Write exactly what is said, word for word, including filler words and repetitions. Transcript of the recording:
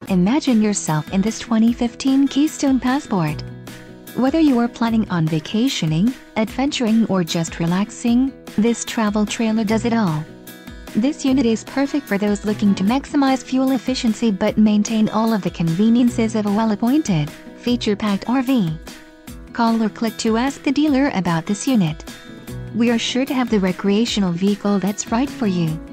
Imagine yourself in this twenty fifteen Keystone Passport. Whether you are planning on vacationing, adventuring or just relaxing, this travel trailer does it all. This unit is perfect for those looking to maximize fuel efficiency but maintain all of the conveniences of a well-appointed, feature-packed R V. Call or click to ask the dealer about this unit. We are sure to have the recreational vehicle that's right for you.